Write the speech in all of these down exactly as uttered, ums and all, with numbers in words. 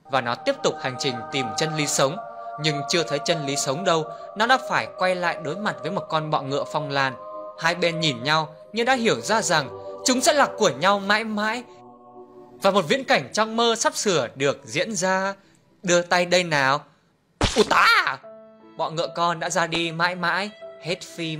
và nó tiếp tục hành trình tìm chân lý sống. Nhưng chưa thấy chân lý sống đâu, nó đã phải quay lại đối mặt với một con bọ ngựa phong lan. Hai bên nhìn nhau nhưng đã hiểu ra rằng chúng sẽ là của nhau mãi mãi. Và một viễn cảnh trong mơ sắp sửa được diễn ra. Đưa tay đây nào. Ủa tá! Bọ ngựa con đã ra đi mãi mãi. Hết phim.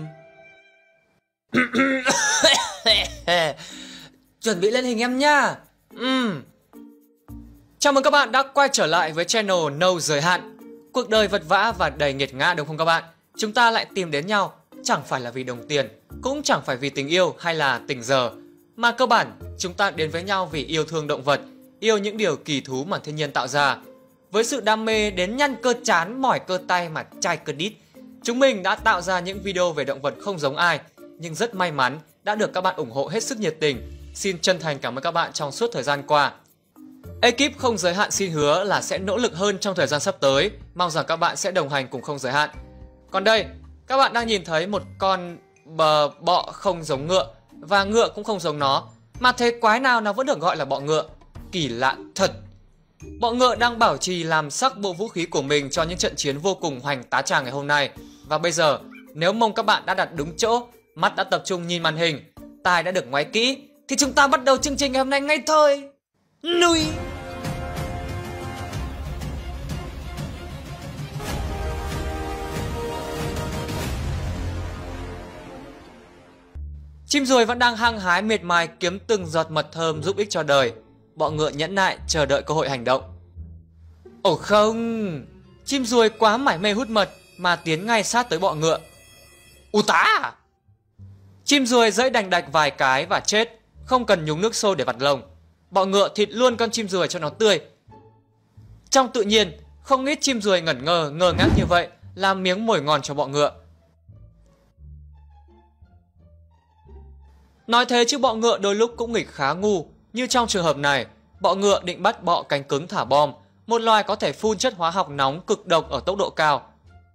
Chuẩn bị lên hình em nha. uhm. Chào mừng các bạn đã quay trở lại với channel No Giới Hạn. Cuộc đời vật vã và đầy nghiệt ngã đúng không các bạn? Chúng ta lại tìm đến nhau, chẳng phải là vì đồng tiền, cũng chẳng phải vì tình yêu hay là tình giờ, mà cơ bản chúng ta đến với nhau vì yêu thương động vật, yêu những điều kỳ thú mà thiên nhiên tạo ra. Với sự đam mê đến nhăn cơ trán, mỏi cơ tay mà chai cơ đít, chúng mình đã tạo ra những video về động vật không giống ai, nhưng rất may mắn đã được các bạn ủng hộ hết sức nhiệt tình. Xin chân thành cảm ơn các bạn trong suốt thời gian qua. Ekip Không Giới Hạn xin hứa là sẽ nỗ lực hơn trong thời gian sắp tới. Mong rằng các bạn sẽ đồng hành cùng Không Giới Hạn. Còn đây, các bạn đang nhìn thấy một con bờ bọ không giống ngựa, và ngựa cũng không giống nó, mà thế quái nào nó vẫn được gọi là bọ ngựa. Kỳ lạ thật. Bọ ngựa đang bảo trì làm sắc bộ vũ khí của mình cho những trận chiến vô cùng hoành tá tràng ngày hôm nay. Và bây giờ, nếu mong các bạn đã đặt đúng chỗ, mắt đã tập trung nhìn màn hình, tai đã được ngoáy kỹ, thì chúng ta bắt đầu chương trình ngày hôm nay ngay thôi. Nuôi. Chim ruồi vẫn đang hăng hái miệt mài kiếm từng giọt mật thơm giúp ích cho đời. Bọ ngựa nhẫn nại chờ đợi cơ hội hành động. Ồ không, chim ruồi quá mải mê hút mật mà tiến ngay sát tới bọ ngựa. U tá! Chim ruồi giãy đành đạch vài cái và chết, không cần nhúng nước sôi để vặt lông. Bọ ngựa thịt luôn con chim ruồi cho nó tươi. Trong tự nhiên, không ít chim ruồi ngẩn ngơ, ngơ ngác như vậy, làm miếng mồi ngon cho bọ ngựa. Nói thế chứ bọ ngựa đôi lúc cũng nghịch khá ngu. Như trong trường hợp này, bọ ngựa định bắt bọ cánh cứng thả bom, một loài có thể phun chất hóa học nóng cực độc ở tốc độ cao.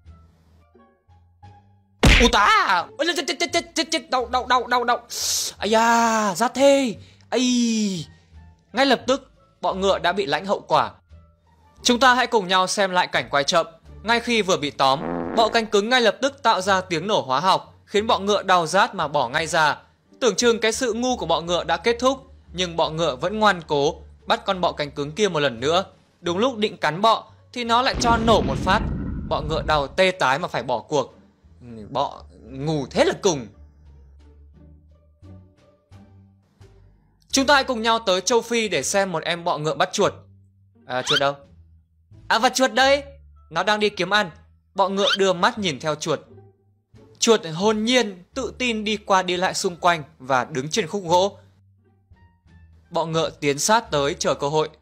Ú tá! Đau đau đau đau đau. Ây da, ra thế. Ây. Ngay lập tức, bọ ngựa đã bị lãnh hậu quả. Chúng ta hãy cùng nhau xem lại cảnh quay chậm. Ngay khi vừa bị tóm, bọ cánh cứng ngay lập tức tạo ra tiếng nổ hóa học, khiến bọ ngựa đau rát mà bỏ ngay ra. Tưởng chừng cái sự ngu của bọ ngựa đã kết thúc, nhưng bọ ngựa vẫn ngoan cố bắt con bọ cánh cứng kia một lần nữa. Đúng lúc định cắn bọ thì nó lại cho nổ một phát. Bọ ngựa đau tê tái mà phải bỏ cuộc. Bọ ngu thế là cùng. Chúng ta hãy cùng nhau tới châu Phi để xem một em bọ ngựa bắt chuột. À, chuột đâu? À, và chuột đây. Nó đang đi kiếm ăn. Bọ ngựa đưa mắt nhìn theo chuột. Chuột hồn nhiên, tự tin đi qua đi lại xung quanh và đứng trên khúc gỗ. Bọ ngựa tiến sát tới chờ cơ hội.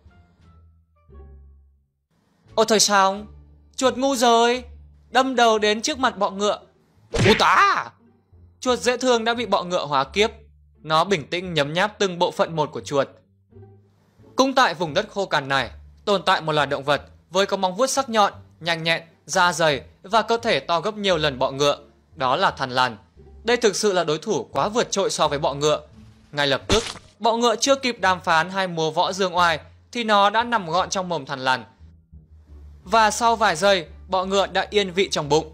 Ôi thời xong, chuột ngu rồi, đâm đầu đến trước mặt bọ ngựa. Ú tá! Chuột dễ thương đã bị bọ ngựa hóa kiếp. Nó bình tĩnh nhấm nháp từng bộ phận một của chuột. Cũng tại vùng đất khô cằn này, tồn tại một loài động vật với có móng vuốt sắc nhọn, nhanh nhẹn, da dày và cơ thể to gấp nhiều lần bọ ngựa. Đó là thằn lằn. Đây thực sự là đối thủ quá vượt trội so với bọ ngựa. Ngay lập tức, bọ ngựa chưa kịp đàm phán hay múa võ dương oai thì nó đã nằm gọn trong mồm thằn lằn. Và sau vài giây, bọ ngựa đã yên vị trong bụng.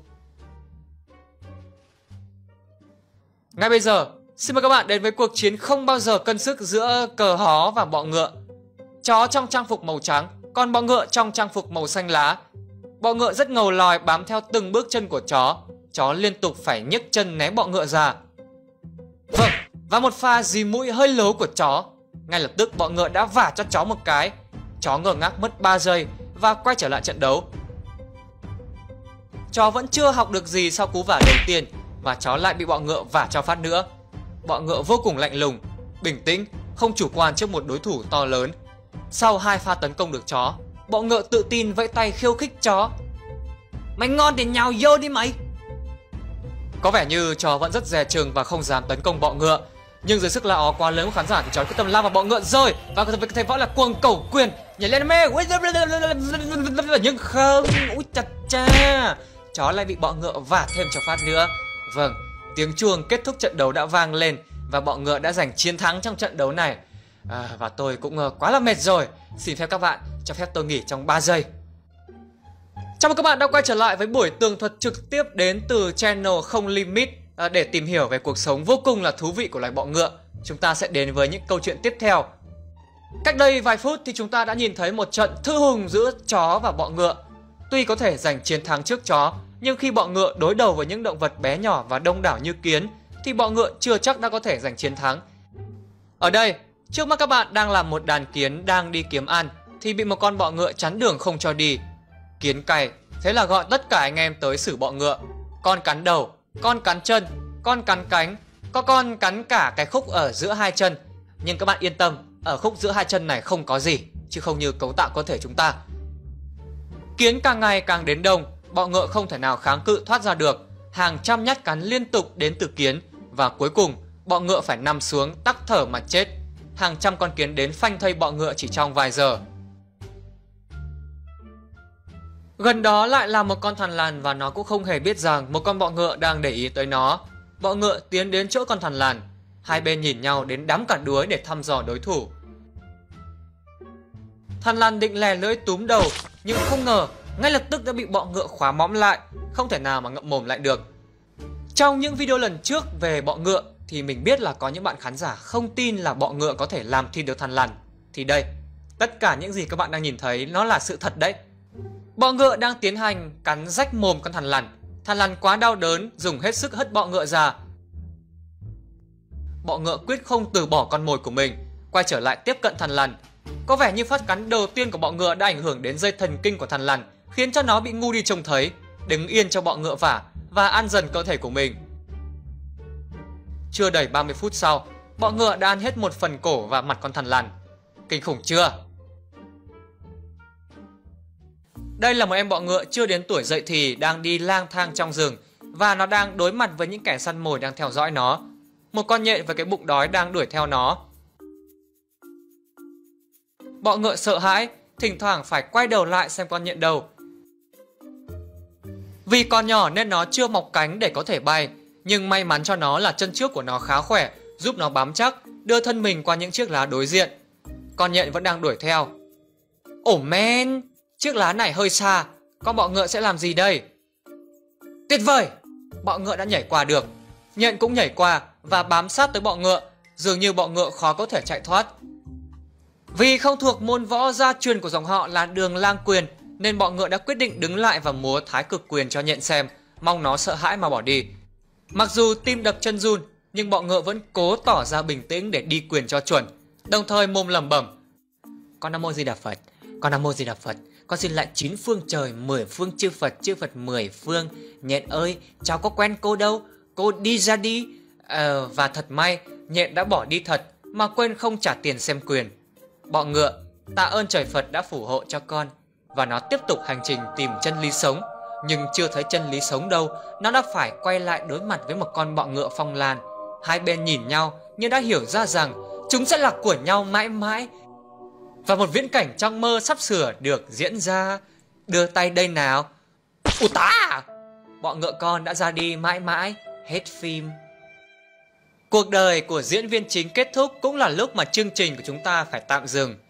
Ngay bây giờ, xin mời các bạn đến với cuộc chiến không bao giờ cân sức giữa cờ hó và bọ ngựa. Chó trong trang phục màu trắng, còn bọ ngựa trong trang phục màu xanh lá. Bọ ngựa rất ngầu lòi bám theo từng bước chân của chó. Chó liên tục phải nhấc chân né bọ ngựa ra. Vâng, và một pha dí mũi hơi lố của chó. Ngay lập tức bọ ngựa đã vả cho chó một cái. Chó ngơ ngác mất ba giây và quay trở lại trận đấu. Chó vẫn chưa học được gì sau cú vả đầu tiên, và chó lại bị bọ ngựa vả cho phát nữa. Bọ ngựa vô cùng lạnh lùng, bình tĩnh, không chủ quan trước một đối thủ to lớn. Sau hai pha tấn công được chó, bọ ngựa tự tin vẫy tay khiêu khích chó. Mày ngon thì nhào vô đi mày. Có vẻ như chó vẫn rất dè chừng và không dám tấn công bọ ngựa, nhưng dưới sức la ó quá lớn của khán giả thì chó quyết tâm lao vào bọ ngựa rồi. Và với cái thế võ là cuồng cẩu quyền nhảy lên mê. Nhưng không, úi chặt cha, chó lại bị bọ ngựa vả thêm cho phát nữa. Vâng, tiếng chuông kết thúc trận đấu đã vang lên và bọ ngựa đã giành chiến thắng trong trận đấu này. à, và tôi cũng uh, quá là mệt rồi. Xin phép các bạn cho phép tôi nghỉ trong ba giây. Chào mừng các bạn đã quay trở lại với buổi tường thuật trực tiếp đến từ channel Không Limit. à, Để tìm hiểu về cuộc sống vô cùng là thú vị của loài bọ ngựa, chúng ta sẽ đến với những câu chuyện tiếp theo. Cách đây vài phút thì chúng ta đã nhìn thấy một trận thư hùng giữa chó và bọ ngựa. Tuy có thể giành chiến thắng trước chó, nhưng khi bọ ngựa đối đầu với những động vật bé nhỏ và đông đảo như kiến thì bọ ngựa chưa chắc đã có thể giành chiến thắng. Ở đây, trước mắt các bạn đang là một đàn kiến đang đi kiếm ăn thì bị một con bọ ngựa chắn đường không cho đi. Kiến cày, thế là gọi tất cả anh em tới xử bọ ngựa. Con cắn đầu, con cắn chân, con cắn cánh, có con cắn cả cái khúc ở giữa hai chân. Nhưng các bạn yên tâm, ở khúc giữa hai chân này không có gì, chứ không như cấu tạo cơ thể chúng ta. Kiến càng ngày càng đến đông, bọ ngựa không thể nào kháng cự thoát ra được. Hàng trăm nhát cắn liên tục đến từ kiến, và cuối cùng bọ ngựa phải nằm xuống tắc thở mà chết. Hàng trăm con kiến đến phanh thây bọ ngựa chỉ trong vài giờ. Gần đó lại là một con thằn lằn, và nó cũng không hề biết rằng một con bọ ngựa đang để ý tới nó. Bọ ngựa tiến đến chỗ con thằn lằn. Hai bên nhìn nhau đến đắm cả đuối để thăm dò đối thủ. Thằn lằn định lè lưỡi túm đầu, nhưng không ngờ ngay lập tức đã bị bọ ngựa khóa mõm lại, không thể nào mà ngậm mồm lại được. Trong những video lần trước về bọ ngựa thì mình biết là có những bạn khán giả không tin là bọ ngựa có thể làm thịt được thằn lằn. Thì đây, tất cả những gì các bạn đang nhìn thấy nó là sự thật đấy. Bọ ngựa đang tiến hành cắn rách mồm con thằn lằn. Thằn lằn quá đau đớn, dùng hết sức hất bọ ngựa ra. Bọ ngựa quyết không từ bỏ con mồi của mình, quay trở lại tiếp cận thằn lằn. Có vẻ như phát cắn đầu tiên của bọ ngựa đã ảnh hưởng đến dây thần kinh của thằn lằn, khiến cho nó bị ngu đi trông thấy, đứng yên cho bọ ngựa vả và ăn dần cơ thể của mình. Chưa đầy ba mươi phút sau, bọ ngựa đã ăn hết một phần cổ và mặt con thằn lằn. Kinh khủng chưa? Đây là một em bọ ngựa chưa đến tuổi dậy thì đang đi lang thang trong rừng, và nó đang đối mặt với những kẻ săn mồi đang theo dõi nó. Một con nhện với cái bụng đói đang đuổi theo nó. Bọ ngựa sợ hãi, thỉnh thoảng phải quay đầu lại xem con nhện đâu. Vì còn nhỏ nên nó chưa mọc cánh để có thể bay, nhưng may mắn cho nó là chân trước của nó khá khỏe, giúp nó bám chắc, đưa thân mình qua những chiếc lá đối diện. Con nhện vẫn đang đuổi theo. Ồ men, chiếc lá này hơi xa, con bọ ngựa sẽ làm gì đây? Tuyệt vời, bọ ngựa đã nhảy qua được. Nhện cũng nhảy qua và bám sát tới bọ ngựa, dường như bọ ngựa khó có thể chạy thoát. Vì không thuộc môn võ gia truyền của dòng họ là Đường Lang Quyền, nên bọ ngựa đã quyết định đứng lại và múa thái cực quyền cho nhện xem, mong nó sợ hãi mà bỏ đi. Mặc dù tim đập chân run, nhưng bọ ngựa vẫn cố tỏ ra bình tĩnh để đi quyền cho chuẩn, đồng thời mồm lẩm bẩm: Con Nam Mô Di Đà Phật, Con Nam Mô Di Đà Phật, con xin lại chín phương trời, mười phương chư Phật, chư Phật mười phương. Nhện ơi, cháu có quen cô đâu, cô đi ra đi. Ờ, và thật may, nhện đã bỏ đi thật mà quên không trả tiền xem quyền. Bọ ngựa, tạ ơn trời Phật đã phù hộ cho con. Và nó tiếp tục hành trình tìm chân lý sống. Nhưng chưa thấy chân lý sống đâu, nó đã phải quay lại đối mặt với một con bọ ngựa phong lan. Hai bên nhìn nhau nhưng đã hiểu ra rằng chúng sẽ là của nhau mãi mãi. Và một viễn cảnh trong mơ sắp sửa được diễn ra. Đưa tay đây nào. Ủa tá! Bọ ngựa con đã ra đi mãi mãi. Hết phim. Cuộc đời của diễn viên chính kết thúc, cũng là lúc mà chương trình của chúng ta phải tạm dừng.